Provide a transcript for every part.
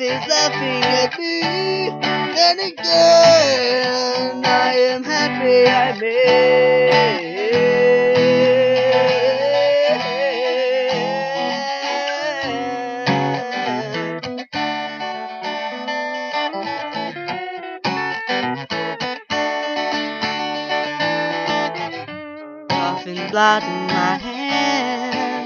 is laughing at me, and again I am happy I made. Coughing blood in my hand,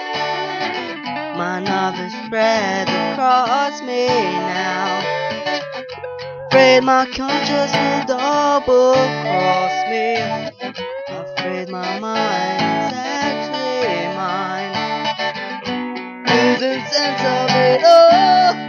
my nerves spread across me now. Afraid my conscience will double cross me. Afraid my mind's actually mine. Losing sense of it all.